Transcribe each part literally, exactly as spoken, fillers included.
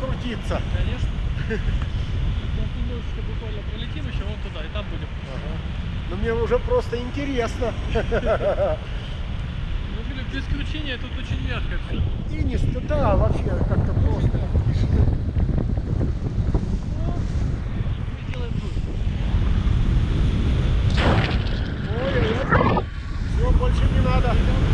покрутиться. Конечно. Сейчас немножечко буквально пролетим еще вон туда, и там будем. Ага. Но мне уже просто интересно. Ну, говорю, без кручения тут очень мягко все. И не ст- да, вообще как-то просто. Мы делаем тут. Ой-ой-ой. Все, больше не надо.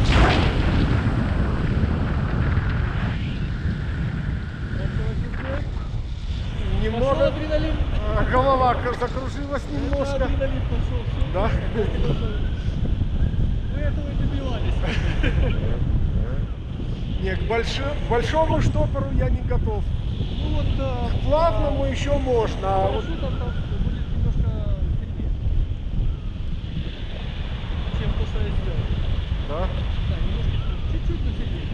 Немного Пошел адреналин. а, голова к- закружилась немножко. Адреналин пошел. Все. Да? Мы этого и добивались. Не, к больш- к большому штопору я не готов. Ну вот, да. К плавному еще можно. А вот Парашютом там будет немножко сильнее, чем то, что я сделал. да. Да, немножко, чуть-чуть, но сильнее.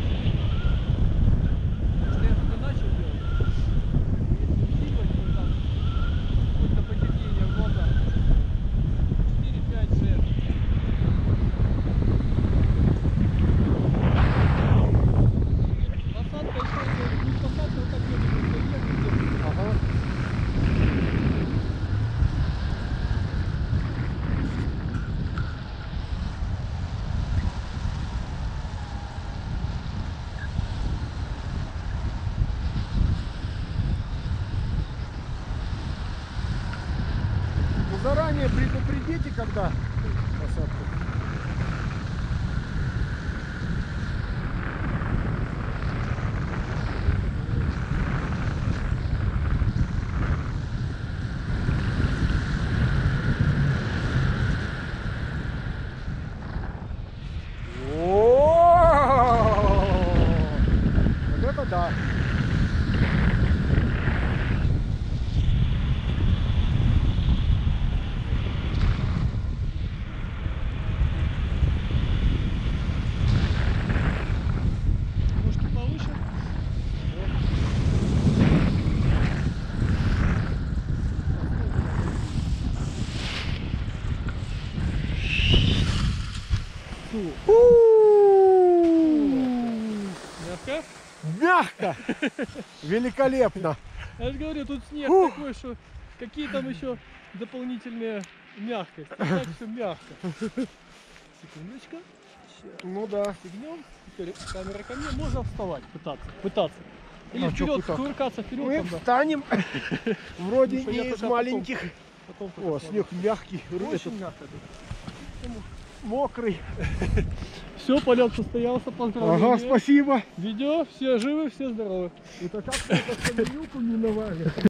Если я только начал делать, если усиливать, то там сколько потемнения в глазах. четыре пять шесть. Посадка еще, будет посадка, вот так вот, Ага. Ну, заранее предупредите, когда посадка. О, вот это да. Ножки повыше. Мягко? Мягко. Великолепно. Я же говорю, тут снег Ух. такой, что какие там еще дополнительные мягкость. Так все мягко. Секундочку. Сейчас Ну да. стегнем. Теперь камера ко мне. Можно вставать, пытаться. Пытаться. Или А чё вперед, пытаться? кувыркаться вперед. Мы там, да. встанем. Вроде Потому что я не из только маленьких. Потом только О, смотрю. снег мягкий. Очень Этот мягко. мокрый. Все, полет состоялся. Поздравляю. Ага, спасибо. Видео, все живы, все здоровы. Это как мы эту каменюку миновали?